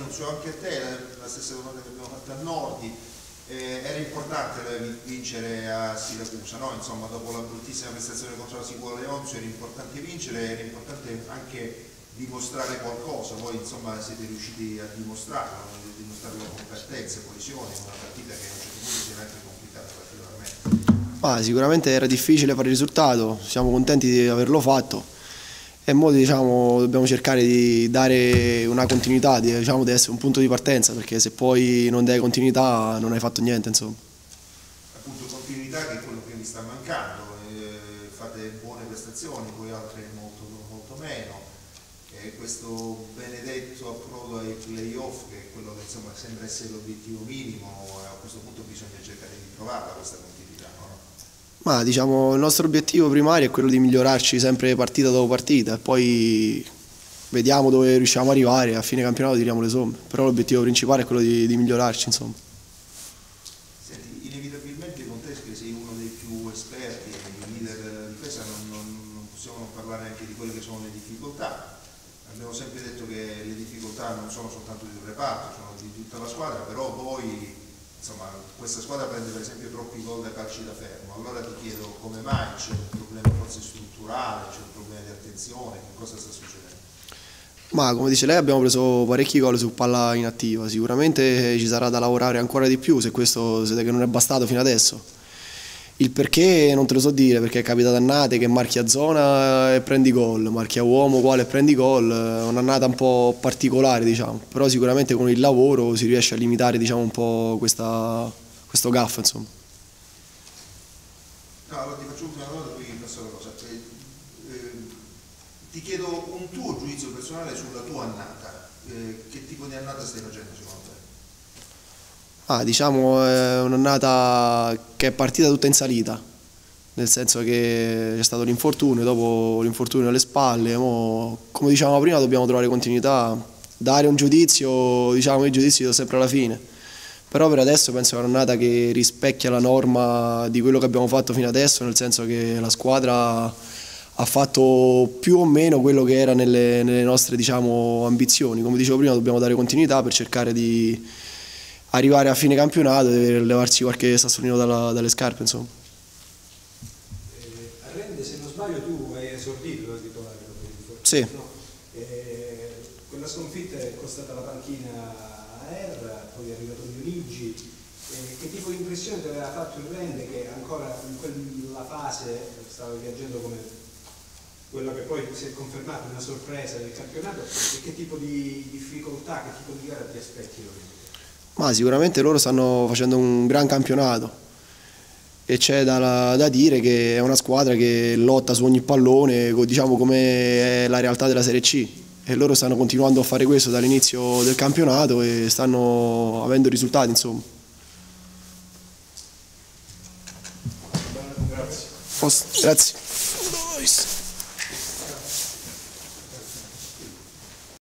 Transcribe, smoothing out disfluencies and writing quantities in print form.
Nunzio, anche a te, la stessa domanda che abbiamo fatto a Nordi, era importante vincere a Siracusa, no? Insomma, dopo la bruttissima prestazione contro la Sicula Leonzio era importante vincere, era importante anche dimostrare qualcosa. Voi insomma siete riusciti a dimostrarlo con competenza, coesione, in una partita che a un certo punto si era anche complicata particolarmente. Sicuramente era difficile fare il risultato, siamo contenti di averlo fatto. E ora diciamo, dobbiamo cercare di dare una continuità, diciamo, di essere un punto di partenza, perché se poi non dai continuità non hai fatto niente, insomma. Appunto continuità, che è quello che vi sta mancando, fate buone prestazioni, poi altre molto, molto meno, questo benedetto approdo ai playoff, che è quello che insomma sembra essere l'obiettivo minimo, a questo punto bisogna cercare di trovarla questa continuità, no? Diciamo, il nostro obiettivo primario è quello di migliorarci sempre partita dopo partita e poi vediamo dove riusciamo ad arrivare, a fine campionato tiriamo le somme, però l'obiettivo principale è quello di migliorarci, insomma. Senti, inevitabilmente con te, che sei uno dei più esperti, i leader della difesa, non possiamo non parlare anche di quelle che sono le difficoltà. Abbiamo sempre detto che le difficoltà non sono soltanto di un reparto, sono di tutta la squadra, però voi, insomma, questa squadra prende per esempio troppi gol da calci da fermo. Allora ti chiedo come mai, c'è un problema forse strutturale, c'è un problema di attenzione, che cosa sta succedendo? Come dice lei, abbiamo preso parecchi gol su palla inattiva, sicuramente ci sarà da lavorare ancora di più se questo che non è bastato fino adesso. Il perché non te lo so dire, perché è capitato annate che marchi a zona e prendi gol, marchi a uomo uguale e prendi gol, è un'annata un po' particolare, diciamo, però sicuramente con il lavoro si riesce a limitare, diciamo, un po' questo gaffe, insomma. No, allora ti faccio un'ultima domanda, poi passo alla cosa. Ti chiedo un tuo giudizio personale sulla tua annata. Che tipo di annata stai facendo secondo te? Diciamo è un'annata che è partita tutta in salita, nel senso che c'è stato l'infortunio, dopo l'infortunio alle spalle, come dicevamo prima dobbiamo trovare continuità, dare un giudizio, diciamo il giudizio sempre alla fine, però per adesso penso che è un'annata che rispecchia la norma di quello che abbiamo fatto fino adesso, nel senso che la squadra ha fatto più o meno quello che era nelle nostre, diciamo, ambizioni. Come dicevo prima dobbiamo dare continuità per cercare di arrivare a fine campionato e levarsi qualche sassolino dalle scarpe, insomma. A Rende, se non sbaglio, tu hai esordito da titolare. Sì. No? Quella sconfitta è costata la panchina a Erra, poi è arrivato Dionigi. Che tipo di impressione ti aveva fatto il Rende, che ancora in quella fase stava viaggiando come quello che poi si è confermato una sorpresa del campionato, e che tipo di difficoltà, che tipo di gara ti aspetti? Sicuramente loro stanno facendo un gran campionato e c'è da dire che è una squadra che lotta su ogni pallone, diciamo come è la realtà della Serie C, e loro stanno continuando a fare questo dall'inizio del campionato e stanno avendo risultati, insomma. Grazie. Grazie.